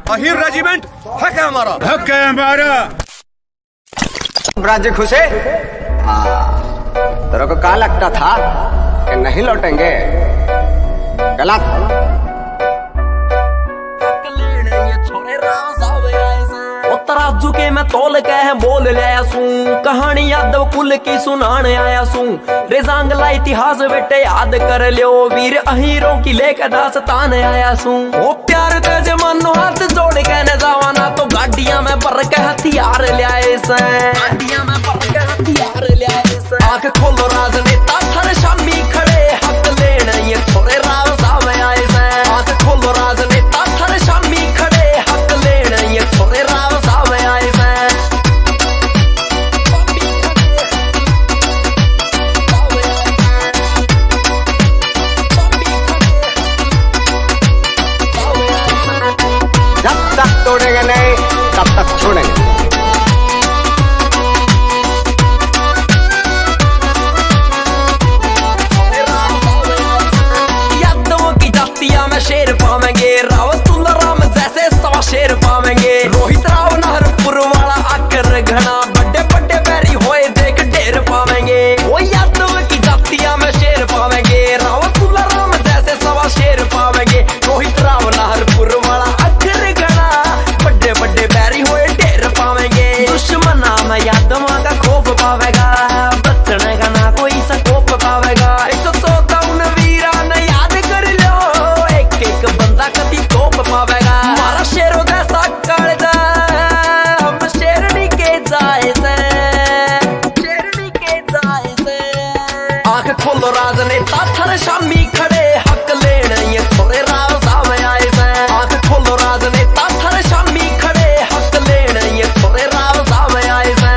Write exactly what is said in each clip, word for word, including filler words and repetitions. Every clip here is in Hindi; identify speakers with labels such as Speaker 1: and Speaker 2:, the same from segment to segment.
Speaker 1: अहीर रेजिमेंट हक हमारा,
Speaker 2: हक हमारा।
Speaker 3: राज्य खुशे? हाँ, तेरे को क्या लगता था कि नहीं लौटेंगे? गलत।
Speaker 4: तराजू के मैं तोल के है बोल लाया सू, कहानी यादव कुल की सुनाने आया सू। रेजांगला इतिहास बेटे याद कर लियो, वीर अहीरों की लेकर दास्तान आया सू। ओ प्यार ते जमानो हाथ जोड़ के न जावाना, तो गाड़ियां में भर के हथियार ले आए से, गाड़ियां में भर के हथियार ले आए से। आंख खोलो राजनेता थर शामी खड़े, हक लेने ये छोरे राव साहब आए से। आंख खोलो राजनेता थर शामी खड़े, हक लेने ये छोरे राव
Speaker 3: तोड़ेंगे नहीं तब तक छोड़ेंगे।
Speaker 4: यादवों की जातियां में शेर पावेंगे, रावत राम जैसे सवा शेर पावेंगे। रोहित राव नहरपुर वाला आकर घना, बड़े बड़े बैरी होए देख ढेर पावेंगे। वो यादव की जातियां में शेर पावेंगे, रावत राम जैसे सवा शेर पावेंगे। रोहित राव नहरपुर वाला आकर घना, बड़े बड़े बैरी हुए ढेर पावेंगे। दुश्मना में यादवा का खौफ पावेगा, बचने का ना कोई सकोप पावेगा। एक सौ चौदह उन वीरा ने याद कर लो, एक एक बंदा कभी कोप पावेगा। हमारा शेरों जैसा कायदा, हम शेरनी के जाए से, शेरनी के जाए से। आंख खोलो राजनेता थर शामी खड़े, हक लेने ये छोरे राव साहब आए से। आंख खोलो राजनेता थर शामी खड़े, हक लेने ये छोरे राव साहब आए से।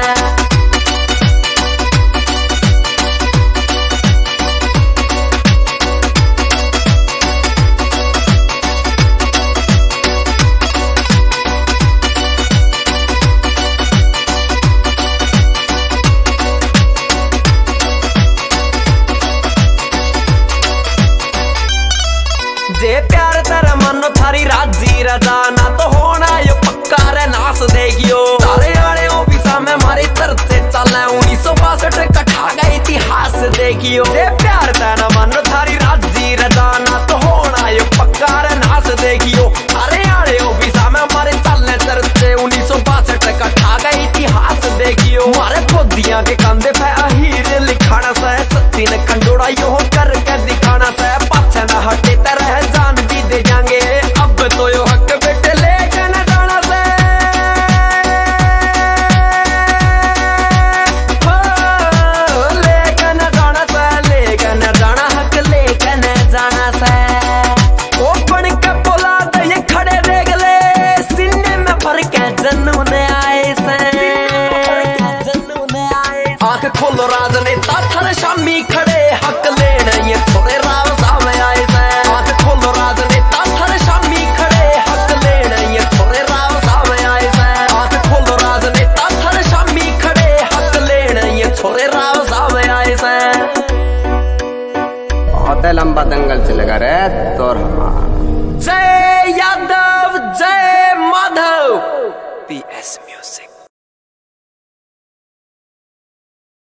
Speaker 4: जे प्यार तेरा मनो थारी राजी रजा, ना तो होना यो पक्का रे नास देखियो। तारे आड़े ऑफिसा में मारी तरते चले, उन्नीस सौ बासठ कठा का इतिहास देखियो। जे प्यार तेरा मनो थारी राजी रजा, ना तो होना यो पक्का रे नास देखियो। तारे आड़े ऑफिसा में मारी चलने तरते, उन्नीस सौ बासठ कठा का इतिहास देखियो। मारे फौजियां के कंधे पे अहीर लिखाना से, सचिन खंडोड़ा यो करके दिखाना से। पाछे न हटे तरह जान भी दे जाएंगे, अब तो यो हक बेटे लेके न जाना से। हो लेके न जाना से, लेके न जाना, हक लेके न जाना से। ओ बन के बोला तो ये खड़े देख ले, सीने में भर के जन्म ने आए से, जन्म ने आए। आंख खोलो राजनेता थर शामी खड़े, हक लेने ये छोरे राव साहब आए से। आंख खोलो राजनेता थर शामी खड़े, हक लेने ये छोरे राव साहब आए से। आंख खोलो राजनेता थर शामी खड़े, हक लेने ये छोरे राव साहब आए से।
Speaker 3: बहुत लंबा दंगल चलेगा रे तोर हमारा।
Speaker 4: जय यादव, जय माधव। P S